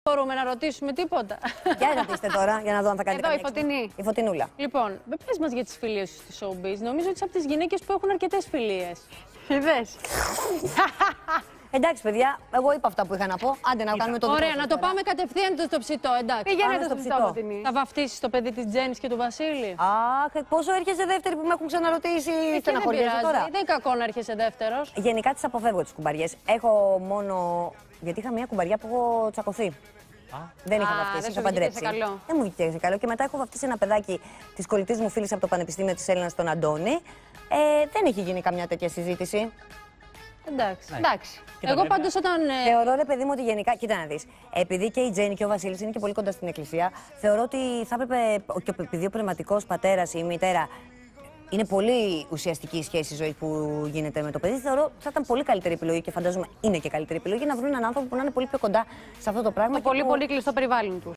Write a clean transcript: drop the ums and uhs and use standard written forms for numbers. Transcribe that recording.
Μπορούμε να ρωτήσουμε τίποτα? Για ρωτήστε τώρα, για να δω αν θα κάνετε. Εδώ η Φωτεινή. Η Φωτεινούλα. Λοιπόν, πες μας για τις φιλίες σου στη showbiz. Νομίζω ότι είσαι από τις γυναίκες που έχουν αρκετές φιλίες. Είδες? Εντάξει, παιδιά, εγώ είπα αυτά που είχα να πω. Άντε να κάνουμε το δικό Ωραία, σας να το τώρα. πάμε κατευθείαν στο ψητό, εντάξει. Πήγαινε στο ψητό. Φωτεινή. Θα βαφτίσεις το παιδί της Τζέννης και του Βασίλη? Αχ, πόσο έρχεσαι δεύτερη που με έχουν ξαναρωτήσει. Δεν Στεναχωριέσαι πειράζει, τώρα. δεν είναι κακό να έρχεσαι δεύτερος. Γενικά τις αποφεύγω τις κουμπαριές. Έχω μόνο. Γιατί είχα μια κουμπαριά που έχω τσακωθεί. Δεν είχα βαφτίσει, είχα παντρέψει. Δεν μου βγήκε σε καλό. Και μετά έχω βαφτίσει ένα παιδάκι τη κολλητή μου φίλη από το Πανεπιστήμιο τη Έλληνα, τον Αντώνη. Δεν έχει γίνει καμιά τέτοια συζήτηση. Εντάξει. Εγώ πάντως όταν. Θεωρώ, ρε παιδί μου, ότι γενικά. Κοίτα να δεις. Επειδή και η Τζέννη και ο Βασίλης είναι και πολύ κοντά στην εκκλησία, θεωρώ ότι θα έπρεπε. Και επειδή ο πνευματικός πατέρας ή η μητέρα είναι πολύ ουσιαστική η σχέση ζωή που γίνεται με το παιδί, θεωρώ θα ήταν πολύ καλύτερη επιλογή και φαντάζομαι είναι και καλύτερη επιλογή να βρουν έναν άνθρωπο που να είναι πολύ πιο κοντά σε αυτό το πράγμα. Το πολύ κλειστό περιβάλλον του.